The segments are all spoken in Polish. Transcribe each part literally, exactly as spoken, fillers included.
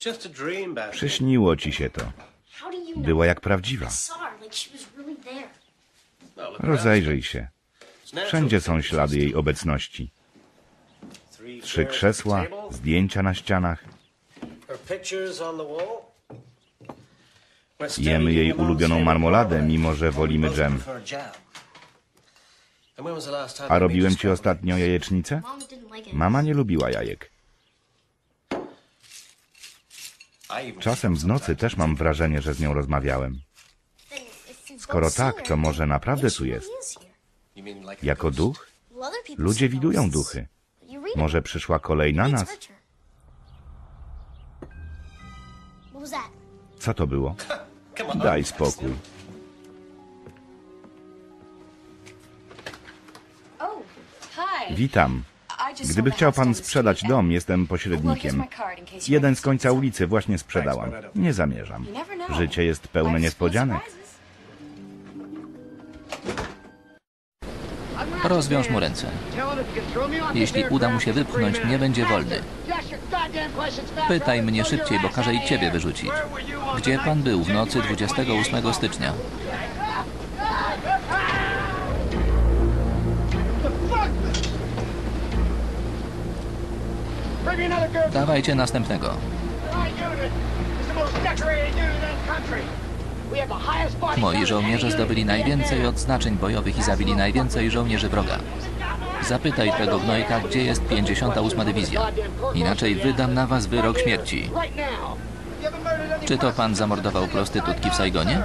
Przyśniło ci się to. Była jak prawdziwa. Rozejrzyj się. Wszędzie są ślady jej obecności. Trzy krzesła, zdjęcia na ścianach. Jemy jej ulubioną marmoladę, mimo że wolimy dżem. A robiłem ci ostatnio jajecznicę? Mama nie lubiła jajek. Czasem w nocy też mam wrażenie, że z nią rozmawiałem. Skoro tak, to może naprawdę tu jest. Jako duch? Ludzie widują duchy. Może przyszła kolej na nas? Co to było? Daj spokój. Witam. Gdyby chciał pan sprzedać dom, jestem pośrednikiem. Jeden z końca ulicy właśnie sprzedałam. Nie zamierzam. Życie jest pełne niespodzianek. Rozwiąż mu ręce. Jeśli uda mu się wypchnąć, nie będzie wolny. Pytaj mnie szybciej, bo każę i ciebie wyrzucić. Gdzie pan był w nocy dwudziestego ósmego stycznia? Dawajcie następnego. Moi żołnierze zdobyli najwięcej odznaczeń bojowych i zabili najwięcej żołnierzy wroga. Zapytaj tego gnojka, gdzie jest pięćdziesiąta ósma dywizja. Inaczej wydam na was wyrok śmierci. Czy to pan zamordował prostytutki w Saigonie?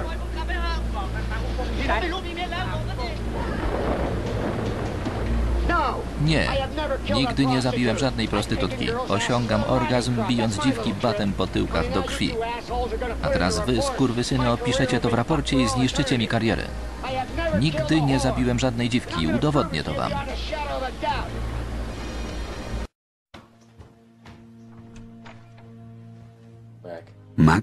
Nie. Nigdy nie zabiłem żadnej prostytutki. Osiągam orgazm, bijąc dziwki batem po tyłkach do krwi. A teraz wy, skurwysyny, opiszecie to w raporcie i zniszczycie mi karierę. Nigdy nie zabiłem żadnej dziwki. Udowodnię to wam. Mac?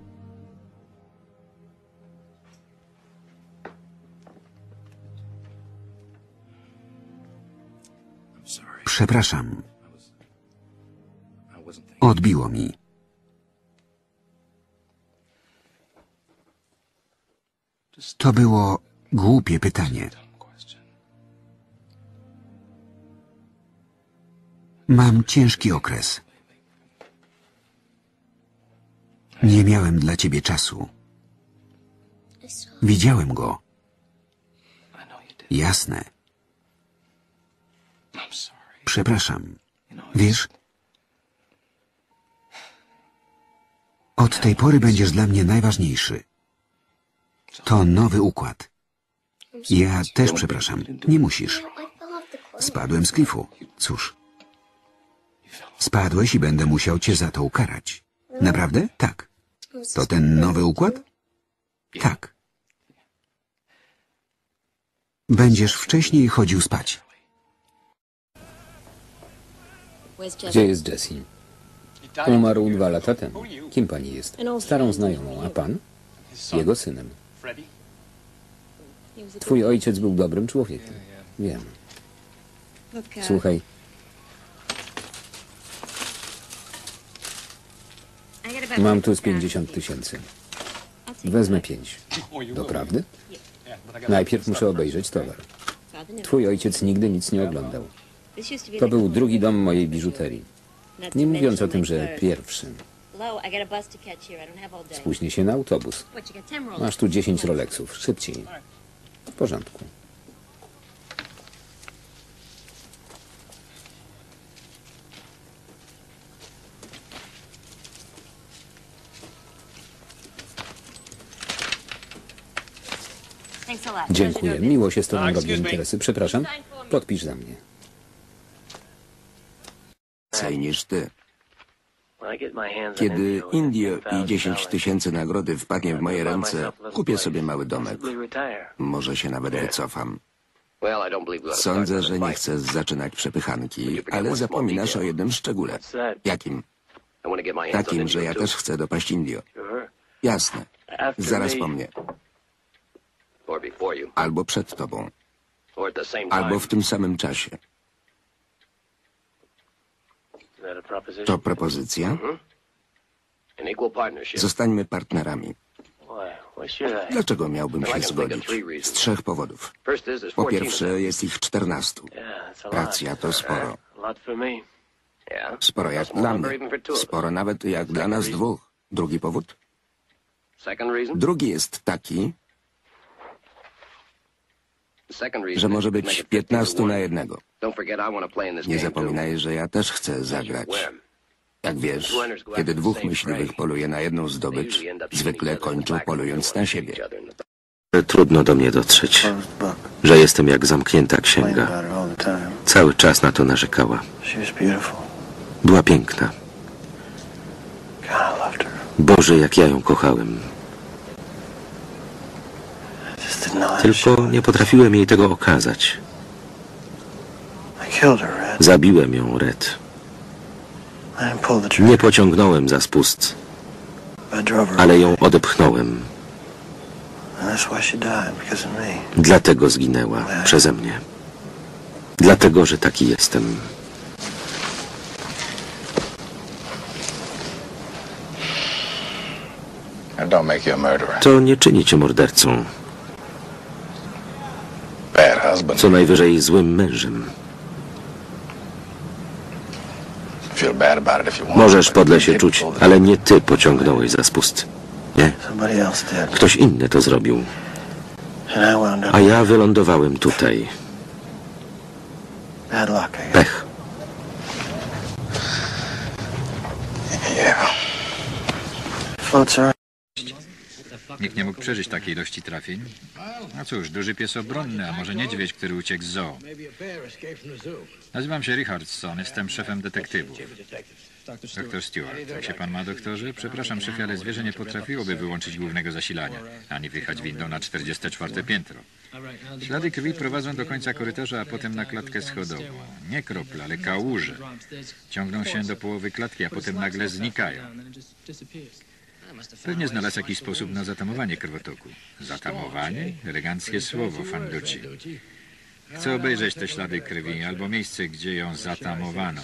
Przepraszam. Odbiło mi. To było głupie pytanie. Mam ciężki okres. Nie miałem dla ciebie czasu. Widziałem go. Jasne. Przepraszam. Wiesz, od tej pory będziesz dla mnie najważniejszy. To nowy układ. Ja też przepraszam. Nie musisz. Spadłem z klifu. Cóż. Spadłeś i będę musiał cię za to ukarać. Naprawdę? Tak. To ten nowy układ? Tak. Będziesz wcześniej chodził spać. Gdzie jest Jessie? Umarł dwa lata temu. Kim pani jest? Starą znajomą, a pan? Jego synem. Twój ojciec był dobrym człowiekiem. Wiem. Słuchaj. Mam tu z pięćdziesiąt tysięcy. Wezmę pięć. Doprawdy? Najpierw muszę obejrzeć towar. Twój ojciec nigdy nic nie oglądał. To był drugi dom mojej biżuterii. Nie mówiąc o tym, że pierwszy. Spóźnię się na autobus. Masz tu dziesięć Rolexów. Szybciej. W porządku. Dziękuję. Miło się z tobą robi interesy. Przepraszam. Podpisz za mnie. Więcej niż ty. Kiedy Indio i dziesięć tysięcy nagrody wpadnie w moje ręce, kupię sobie mały domek. Może się nawet wycofam. Sądzę, że nie chcę zaczynać przepychanki, ale zapominasz o jednym szczególe. Jakim? Takim, że ja też chcę dopaść Indio. Jasne. Zaraz po mnie. Albo przed tobą. Albo w tym samym czasie. To propozycja? Zostańmy partnerami. Dlaczego miałbym się zgodzić? Z trzech powodów. Po pierwsze, jest ich czternastu. Racja, to sporo. Sporo jak dla mnie. Sporo nawet jak dla nas dwóch. Drugi powód? Drugi jest taki, że może być piętnastu na jednego. Nie zapominaj, że ja też chcę zagrać. Jak wiesz, kiedy dwóch myśliwych poluje na jedną zdobycz, zwykle kończą polując na siebie. Trudno do mnie dotrzeć, że jestem jak zamknięta księga. Cały czas na to narzekała. Była piękna. Boże, jak ja ją kochałem. Tylko nie potrafiłem jej tego okazać. Zabiłem ją, Red. Nie pociągnąłem za spust, ale ją odepchnąłem. Dlatego zginęła przeze mnie. Dlatego, że taki jestem. To nie czyni cię mordercą. Co najwyżej złym mężem. Możesz podle się czuć, ale nie ty pociągnąłeś za spust. Nie. Ktoś inny to zrobił. A ja wylądowałem tutaj. Pech. Nikt nie mógł przeżyć takiej ilości trafień. No cóż, duży pies obronny, a może niedźwiedź, który uciekł z zoo. Nazywam się Richardson, jestem szefem detektywów. Doktor Stewart, jak się pan ma, doktorze? Przepraszam, szefie, ale zwierzę nie potrafiłoby wyłączyć głównego zasilania, ani wyjechać windą na czterdzieste czwarte piętro. Ślady krwi prowadzą do końca korytarza, a potem na klatkę schodową. Nie krople, ale kałuże. Ciągną się do połowy klatki, a potem nagle znikają. Pewnie znalazł jakiś sposób na zatamowanie krwotoku. Zatamowanie? Eleganckie słowo, Fanducci. Chcę obejrzeć te ślady krwi albo miejsce, gdzie ją zatamowano.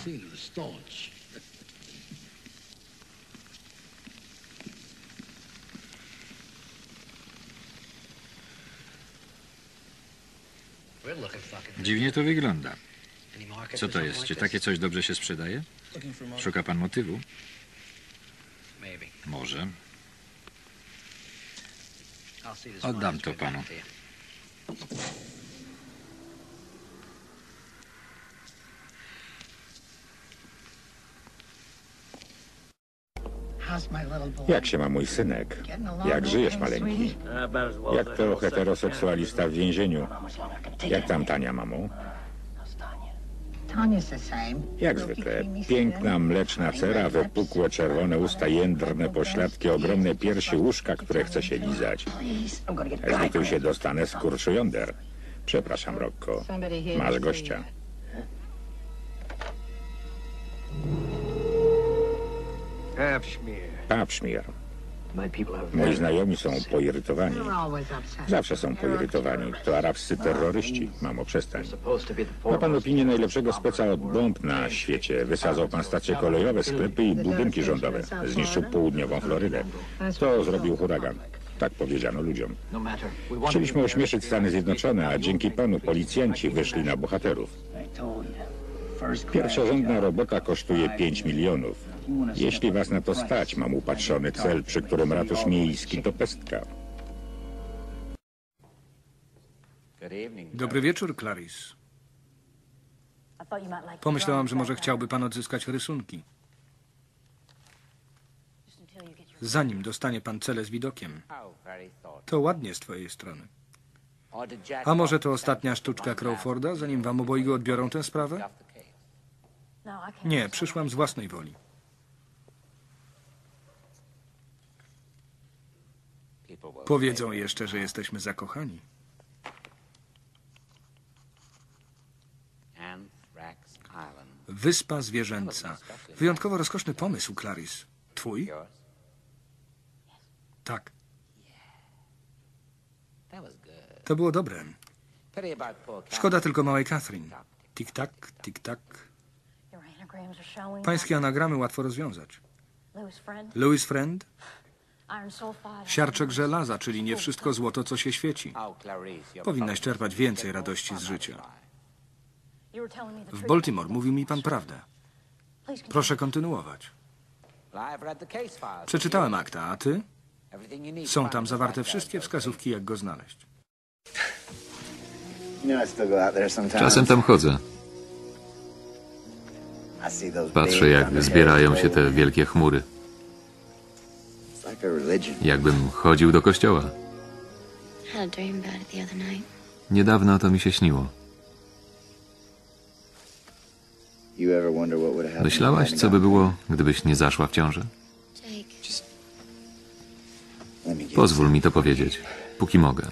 Dziwnie to wygląda. Co to jest? Czy takie coś dobrze się sprzedaje? Szuka pan motywu? Może. Oddam to panu. Jak się ma mój synek? Jak żyjesz, maleńki? Jak to heteroseksualista w więzieniu? Jak tam Tania, mamo? Jak zwykle. Piękna, mleczna cera, wypukłe czerwone usta, jędrne pośladki, ogromne piersi, łóżka, które chce się lizać. Zlituj się, dostanę skurczu jąder. Przepraszam, Rocco. Masz gościa. Papszmir. Moi znajomi są poirytowani. Zawsze są poirytowani. To arabscy terroryści. Mamo, przestań. Ma pan opinię najlepszego speca od bomb na świecie. Wysadzał pan stacje kolejowe, sklepy i budynki rządowe. Zniszczył południową Florydę. To zrobił huragan. Tak powiedziano ludziom. Chcieliśmy ośmieszyć Stany Zjednoczone, a dzięki panu policjanci wyszli na bohaterów. Pierwszorzędna robota kosztuje pięć milionów. Jeśli was na to stać, mam upatrzony cel, przy którym ratusz miejski to pestka. Dobry wieczór, Clarice. Pomyślałam, że może chciałby pan odzyskać rysunki. Zanim dostanie pan cele z widokiem. To ładnie z twojej strony. A może to ostatnia sztuczka Crawforda, zanim wam obojgu odbiorą tę sprawę? Nie, przyszłam z własnej woli. Powiedzą jeszcze, że jesteśmy zakochani. Wyspa Zwierzęca. Wyjątkowo rozkoszny pomysł, Clarice. Twój? Tak. To było dobre. Szkoda tylko małej Catherine. Tik-tak, tik-tak. Pańskie anagramy łatwo rozwiązać. Louis Friend? Siarczek żelaza, czyli nie wszystko złoto, co się świeci. Powinnaś czerpać więcej radości z życia. W Baltimore mówił mi pan prawdę. Proszę kontynuować. Przeczytałem akta, a ty? Są tam zawarte wszystkie wskazówki, jak go znaleźć. Czasem tam chodzę. Patrzę, jak zbierają się te wielkie chmury. Jakbym chodził do kościoła. Niedawno to mi się śniło. Myślałaś, co by było, gdybyś nie zaszła w ciążę? Pozwól mi to powiedzieć, póki mogę.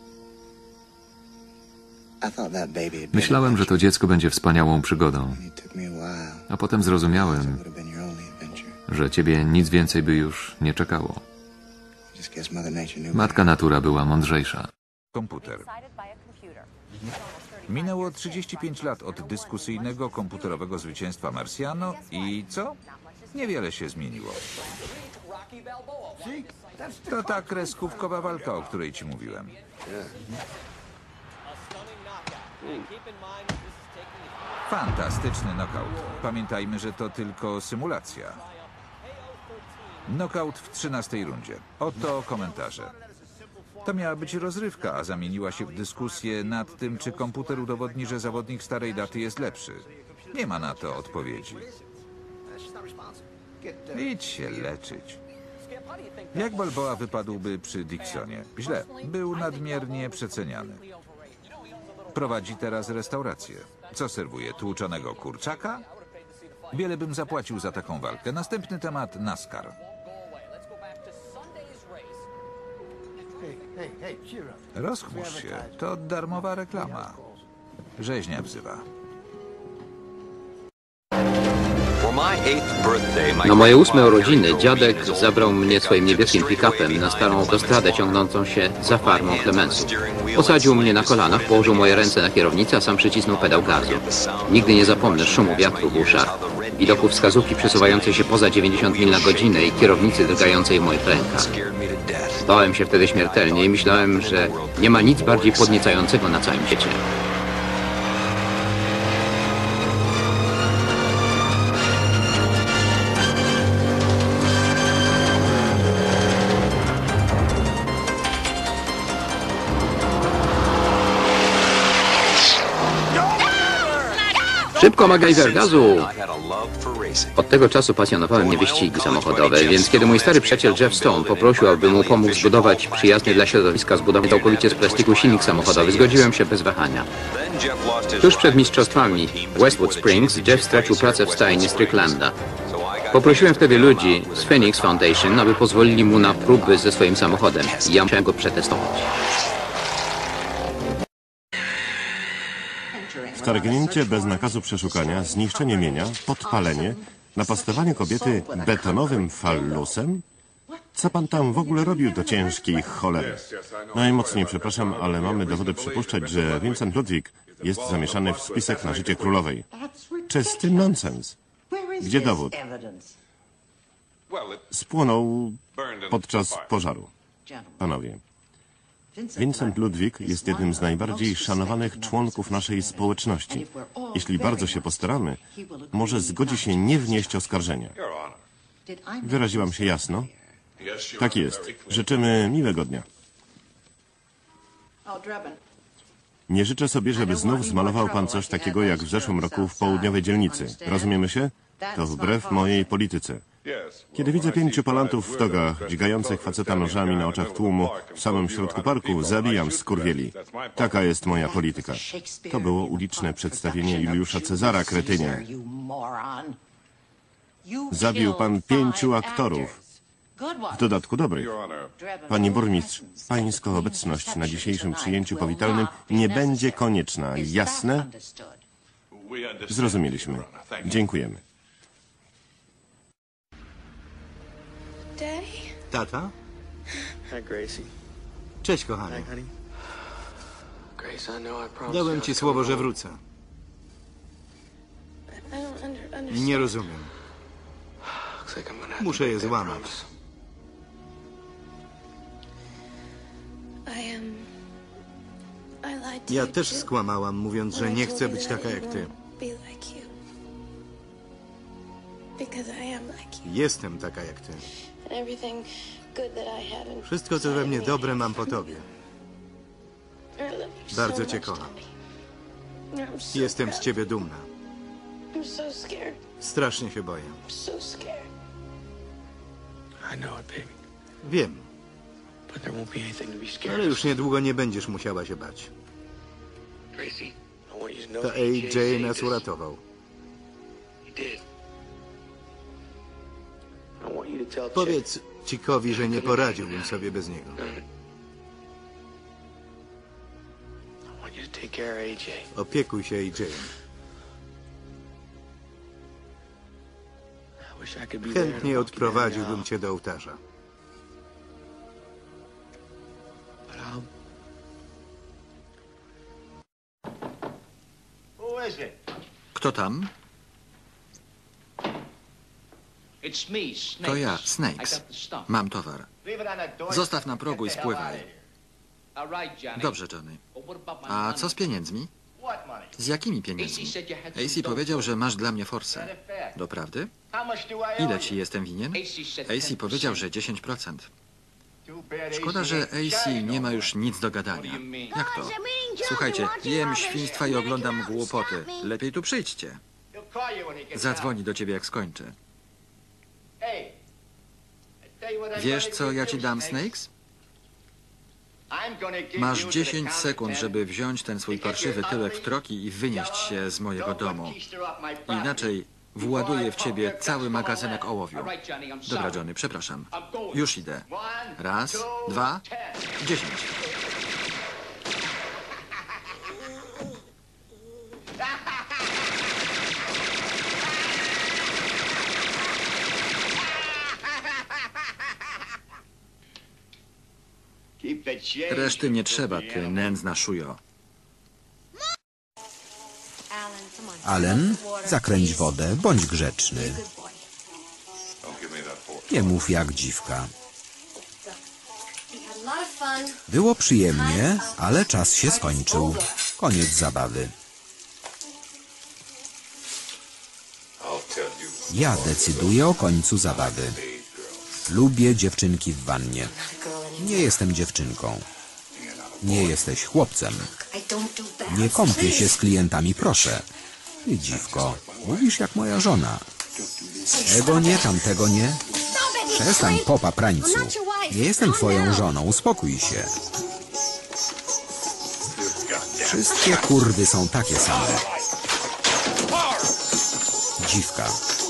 Myślałem, że to dziecko będzie wspaniałą przygodą. A potem zrozumiałem, że ciebie nic więcej by już nie czekało. Matka natura była mądrzejsza. Komputer. Minęło trzydzieści pięć lat od dyskusyjnego komputerowego zwycięstwa Marciano i co? Niewiele się zmieniło. To ta kreskówkowa walka, o której ci mówiłem. Fantastyczny knockout. Pamiętajmy, że to tylko symulacja. Knockout w trzynastej rundzie. Oto komentarze. To miała być rozrywka, a zamieniła się w dyskusję nad tym, czy komputer udowodni, że zawodnik starej daty jest lepszy. Nie ma na to odpowiedzi. Idź się leczyć. Jak Balboa wypadłby przy Dixonie? Źle. Był nadmiernie przeceniany. Prowadzi teraz restaurację. Co serwuje? Tłuczonego kurczaka? Wiele bym zapłacił za taką walkę. Następny temat NASCAR. Rozchmurz się. To darmowa reklama. Rzeźnia wzywa. Na moje ósme urodziny dziadek zabrał mnie swoim niebieskim pick-upem na starą autostradę ciągnącą się za farmą Clemensu. Posadził mnie na kolanach, położył moje ręce na kierownicy, a sam przycisnął pedał gazu. Nigdy nie zapomnę szumu wiatru w uszach, widoku wskazówki przesuwającej się poza dziewięćdziesiąt mil na godzinę i kierownicy drgającej w moich rękach. Bałem się wtedy śmiertelnie i myślałem, że nie ma nic bardziej podniecającego na całym świecie. Szybko, MacGyver, gazu! Od tego czasu pasjonowały mnie wyścigi samochodowe, więc kiedy mój stary przyjaciel Jeff Stone poprosił, aby mu pomógł zbudować przyjazny dla środowiska zbudowany całkowicie z plastiku silnik samochodowy, zgodziłem się bez wahania. Tuż przed mistrzostwami Westwood Springs Jeff stracił pracę w stajni Stricklanda. Poprosiłem wtedy ludzi z Phoenix Foundation, aby pozwolili mu na próby ze swoim samochodem i ja musiałem go przetestować. Wtargnięcie bez nakazu przeszukania, zniszczenie mienia, podpalenie, napastowanie kobiety betonowym fallusem? Co pan tam w ogóle robił do ciężkiej cholery? Najmocniej przepraszam, ale mamy dowody przypuszczać, że Vincent Ludwig jest zamieszany w spisek na życie królowej. Czysty nonsens. Gdzie dowód? Spłonął podczas pożaru. Panowie. Vincent Ludwig jest jednym z najbardziej szanowanych członków naszej społeczności. Jeśli bardzo się postaramy, może zgodzi się nie wnieść oskarżenia. Wyraziłam się jasno? Tak jest. Życzymy miłego dnia. Nie życzę sobie, żeby znów zmalował pan coś takiego jak w zeszłym roku w południowej dzielnicy. Rozumiemy się? To wbrew mojej polityce. Kiedy widzę pięciu palantów w togach, dźgających faceta nożami na oczach tłumu w samym środku parku, zabijam skurwieli. Taka jest moja polityka. To było uliczne przedstawienie Juliusza Cezara, kretynie. Zabił pan pięciu aktorów. W dodatku dobrych. Panie burmistrz, pańska obecność na dzisiejszym przyjęciu powitalnym nie będzie konieczna. Jasne? Zrozumieliśmy. Dziękujemy. Tata? Cześć, kochanie. Dałem ci słowo, że wrócę. Nie rozumiem. Muszę je złamać. Ja też skłamałam, mówiąc, że nie chcę być taka jak ty. Jestem taka jak ty. Wszystko, co we mnie dobre, mam po tobie. Bardzo cię kocham. Jestem z ciebie dumna. Strasznie się boję. Wiem. Ale już niedługo nie będziesz musiała się bać. To A J nas uratował. Powiedz Cikowi, że nie poradziłbym sobie bez niego. Opiekuj się A J-em. Chętnie odprowadziłbym cię do ołtarza. Kto tam? To ja, Snakes. Mam towar. Zostaw na progu i spływaj. Dobrze, Johnny. A co z pieniędzmi? Z jakimi pieniędzmi? A C powiedział, że masz dla mnie forsę. Doprawdy? Ile ci jestem winien? A C powiedział, że dziesięć procent. Szkoda, że A C nie ma już nic do gadania. Jak to? Słuchajcie, jem świństwa i oglądam głupoty. Lepiej tu przyjdźcie. Zadzwoni do ciebie, jak skończy. Wiesz, co ja ci dam, Snakes? Masz dziesięć sekund, żeby wziąć ten swój parszywy tyłek w troki i wynieść się z mojego domu. Inaczej właduję w ciebie cały magazynek ołowiu. Dobra, Johnny, przepraszam. Już idę. Raz, dwa, dziesięć. Reszty nie trzeba, ty nędzna szujo. Allen, zakręć wodę, bądź grzeczny. Nie mów jak dziwka. Było przyjemnie, ale czas się skończył. Koniec zabawy. Ja decyduję o końcu zabawy. Lubię dziewczynki w wannie. Nie jestem dziewczynką. Nie jesteś chłopcem. Nie kąpię się z klientami, proszę. Ty, dziwko, mówisz jak moja żona. Tego nie, tamtego nie. Przestań, popa prańcu. Nie jestem twoją żoną, uspokój się. Wszystkie kurwy są takie same. Dziwka.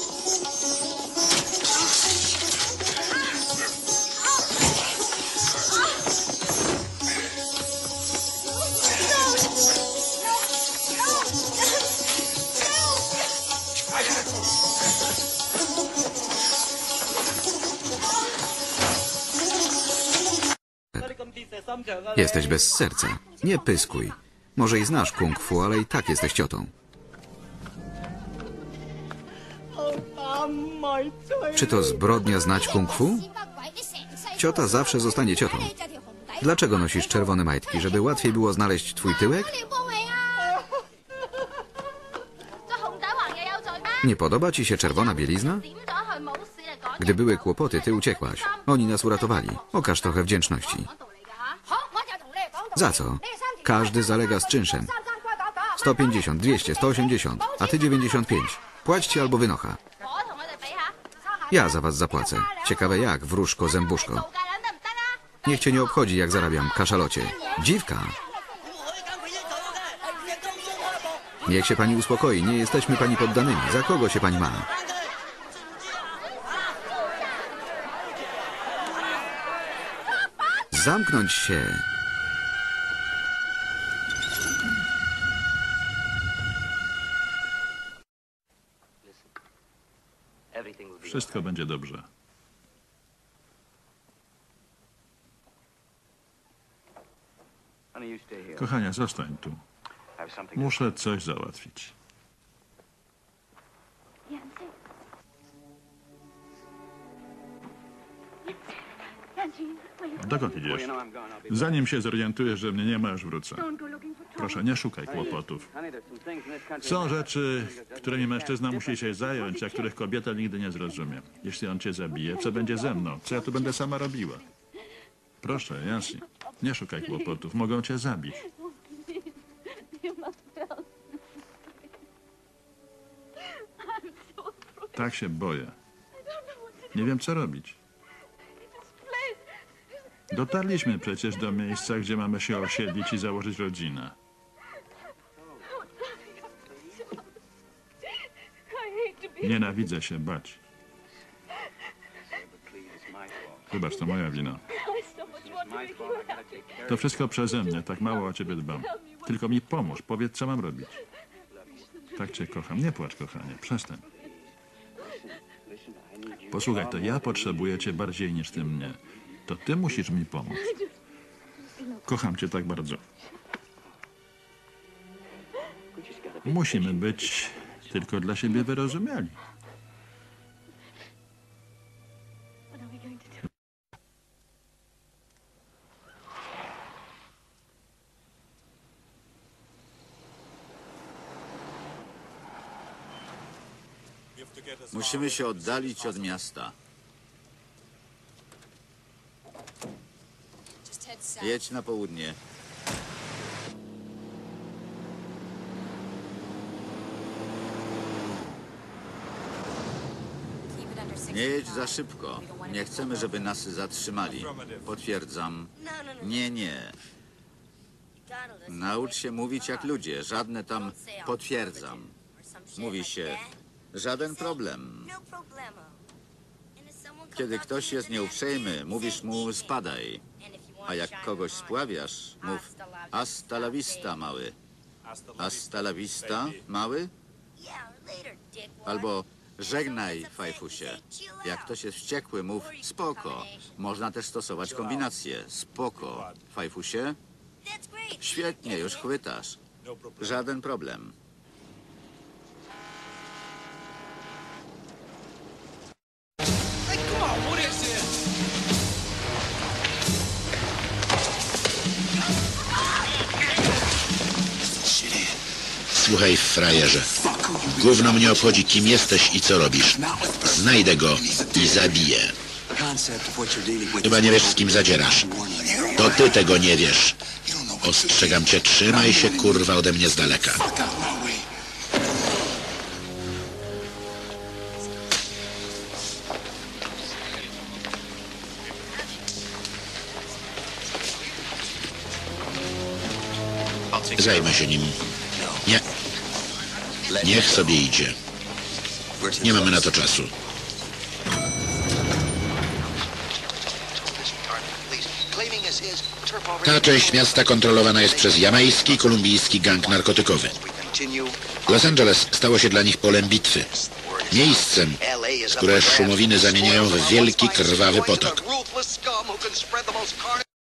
Jesteś bez serca. Nie pyskuj. Może i znasz kung fu, ale i tak jesteś ciotą. Czy to zbrodnia znać kung fu? Ciota zawsze zostanie ciotą. Dlaczego nosisz czerwone majtki? Żeby łatwiej było znaleźć twój tyłek? Nie podoba ci się czerwona bielizna? Gdy były kłopoty, ty uciekłaś. Oni nas uratowali. Okaż trochę wdzięczności. Za co? Każdy zalega z czynszem. sto pięćdziesiąt, dwieście, sto osiemdziesiąt, a ty dziewięćdziesiąt pięć. Płaćcie albo wynocha. Ja za was zapłacę. Ciekawe jak, wróżko, zębuszko. Niech cię nie obchodzi, jak zarabiam, kaszalocie. Dziwka! Niech się pani uspokoi, nie jesteśmy pani poddanymi. Za kogo się pani ma? Zamknąć się! Wszystko będzie dobrze. Kochania, zostań tu. Muszę coś załatwić. Dokąd idziesz? Zanim się zorientujesz, że mnie nie ma, już wrócę. Proszę, nie szukaj kłopotów. Są rzeczy, którymi mężczyzna musi się zająć, a których kobieta nigdy nie zrozumie. Jeśli on cię zabije, co będzie ze mną? Co ja tu będę sama robiła? Proszę, Jansi, nie szukaj kłopotów. Mogą cię zabić. Tak się boję. Nie wiem, co robić. Dotarliśmy przecież do miejsca, gdzie mamy się osiedlić i założyć rodzinę. Nienawidzę się bać. Wybacz, to moja wina. To wszystko przeze mnie, tak mało o ciebie dbam. Tylko mi pomóż, powiedz, co mam robić. Tak cię kocham. Nie płacz, kochanie, przestań. Posłuchaj, to ja potrzebuję cię bardziej niż ty mnie. To ty musisz mi pomóc. Kocham cię tak bardzo. Musimy być tylko dla siebie wyrozumiali. Musimy się oddalić od miasta. Jedź na południe. Nie jedź za szybko. Nie chcemy, żeby nas zatrzymali. Potwierdzam. Nie, nie. Naucz się mówić jak ludzie. Żadne tam potwierdzam. Mówi się żaden problem. Kiedy ktoś jest nieuprzejmy, mówisz mu spadaj. A jak kogoś spławiasz, mów hasta la vista, mały. Hasta la vista, mały? Albo żegnaj, fajfusie. Jak ktoś jest wściekły, mów spoko. Można też stosować kombinację. Spoko, fajfusie. Świetnie, już chwytasz. Żaden problem. Słuchaj, frajerze. Gówno mnie obchodzi, kim jesteś i co robisz. Znajdę go i zabiję. Chyba nie wiesz, z kim zadzierasz. To ty tego nie wiesz. Ostrzegam cię, trzymaj się, kurwa, ode mnie z daleka. Zajmę się nim. Nie. Niech sobie idzie. Nie mamy na to czasu. Ta część miasta kontrolowana jest przez jamajski i kolumbijski gang narkotykowy. Los Angeles stało się dla nich polem bitwy. Miejscem, które szumowiny zamieniają w wielki, krwawy potok.